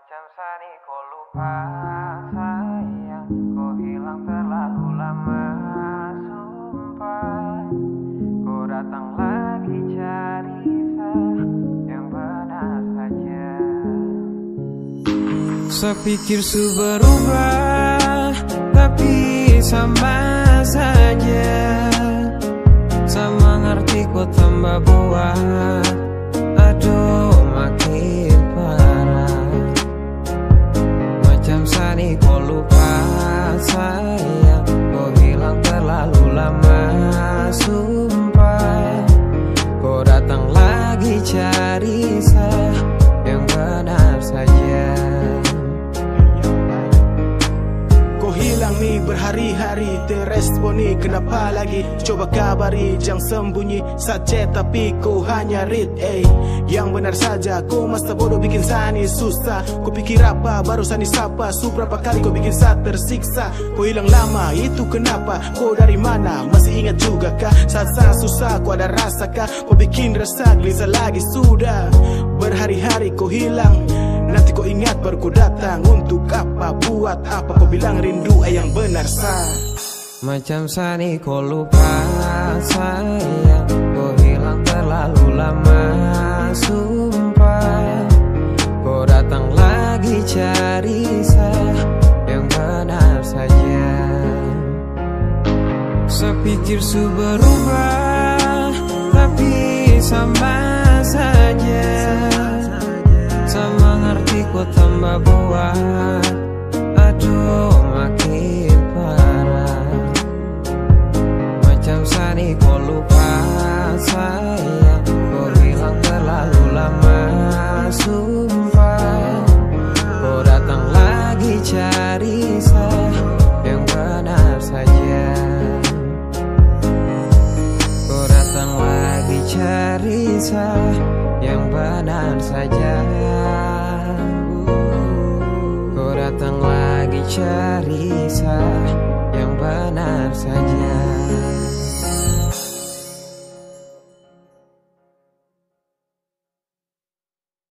Macam sani kau lupa sayang, kau hilang terlalu lama. Sumpah kau datang lagi cari saya yang benar saja. Sepikir su berubah, tapi sama saja. Sama ngerti kau tambah buat, aduh makin parah. Macam sani kau lupa sayang, kau hilang terlalu lama. Sumpah kau datang lagi cari saya yang benar saja. Kau hilang nih berhari-hari, terespon nih kenapa lagi? Coba kabari, jangan sembunyi saja tapi kau hanya read yang benar saja. Kau masa bodoh bikin sani susah. Kau pikir apa baru sani sapa? Berapa kali kau bikin saat tersiksa? Kau hilang lama itu kenapa? Kau dari mana? Masih ingat juga kah? Saat susah kau ada rasa kah? Kau bikin rasa gelisah lagi sudah. Berhari-hari kau hilang, nanti kau ingat baru kau datang. Untuk apa? Buat apa? Kau bilang rindu yang benar sah. Macam sani kau lupa sayang, kau hilang terlalu lama. Sumpah kau datang lagi cari saya yang benar saja. Sepikir su berubah, tapi sama saja. Sama ngerti kau tambah buat, aduh makin parah. Macam sani kau lupa sayang, kau hilang terlalu lama. Sumpah kau datang lagi cari saya yang benar saja. Kau datang lagi cari saya yang benar saja. Kau datang lagi cari saya